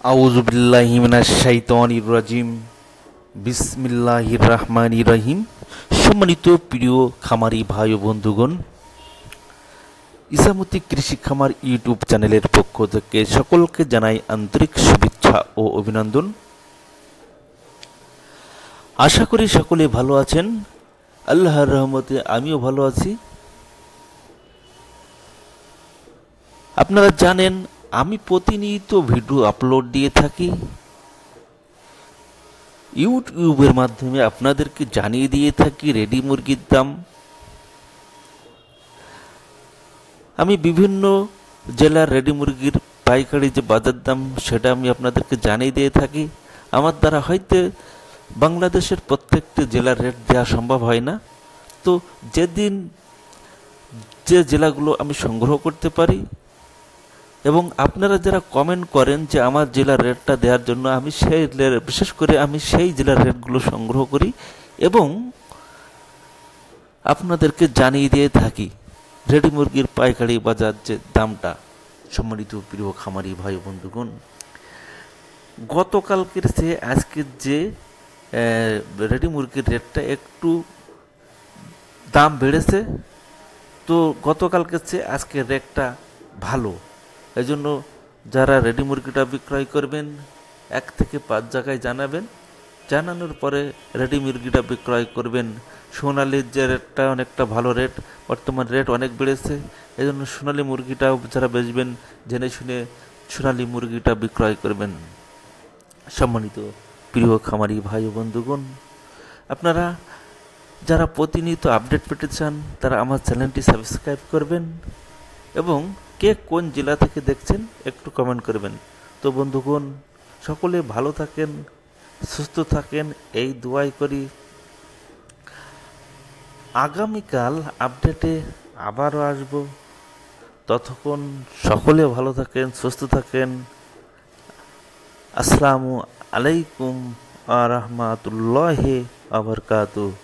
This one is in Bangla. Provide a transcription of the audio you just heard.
আউযু বিল্লাহি মিনাশ শাইতানির রাজিম। বিসমিল্লাহির রহমানির রহিম। সম্মানিত প্রিয় খামারি ভাই ও বন্ধুগণ, ইসামতি কৃষি খামার ইউটিউব চ্যানেলের পক্ষ থেকে সকলকে জানাই আন্তরিক শুভেচ্ছা ও অভিনন্দন। আশা করি সকলে ভালো আছেন। আল্লাহর রহমতে আমিও ভালো আছি। আপনারা জানেন আমি প্রতিনিয়ত ভিডিও আপলোড দিয়ে থাকি ইউটিউবের মাধ্যমে, আপনাদেরকে জানিয়ে দিয়ে থাকি রেডি মুরগির দাম। আমি বিভিন্ন জেলার রেডি মুরগির পাইকারি যে বাজার দাম সেটা আমি আপনাদেরকে জানিয়ে দিয়ে থাকি। আমার দ্বারা হয়তো বাংলাদেশের প্রত্যেকটি জেলার রেট দেওয়া সম্ভব হয় না, তো যেদিন যে জেলাগুলো আমি সংগ্রহ করতে পারি এবং আপনারা যারা কমেন্ট করেন যে আমার জেলার রেটটা দেওয়ার জন্য, আমি সেই বিশেষ করে আমি সেই জেলার রেটগুলো সংগ্রহ করি এবং আপনাদেরকে জানিয়ে দিয়ে থাকি রেডি মুরগির পাইকারি বাজার যে দামটা। সম্মানিত প্রিয় খামারি ভাই বন্ধুগণ, গতকালকের চেয়ে আজকের যে রেডি মুরগির রেটটা একটু দাম বেড়েছে, তো গতকালকের চেয়ে আজকের রেটটা ভালো। এই জন্য যারা রেডি মুরগিটা বিক্রয় করবেন 1 থেকে 5 জায়গায় জানাবেন, জানানোর পরে রেডি মুরগিটা বিক্রয় করবেন। সোনালির যে রেটটা অনেকটা ভালো রেট, বর্তমান রেট অনেক বেড়েছে, এই জন্য সোনালি মুরগিটাও যারা বেচবেন জেনে শুনে সোনালি মুরগিটা বিক্রয় করবেন। সম্মানিত প্রিয় খামারি ভাই ও বন্ধুগণ, আপনারা যারা প্রতিনিয়ত আপডেট পেতে চান তারা আমার চ্যানেলটি সাবস্ক্রাইব করবেন এবং কে কোন জেলা থেকে দেখছেন একটু কমেন্ট করবেন। তো বন্ধুগণ, সকলে ভালো থাকেন, সুস্থ থাকেন, এই দোয়াই করি। আগামীকাল আপডেটে আবারও আসবো। ততক্ষণ সকলে ভালো থাকেন, সুস্থ থাকেন। আসসালামু আলাইকুম ওয়া রাহমাতুল্লাহি ওয়া বারাকাতুহু।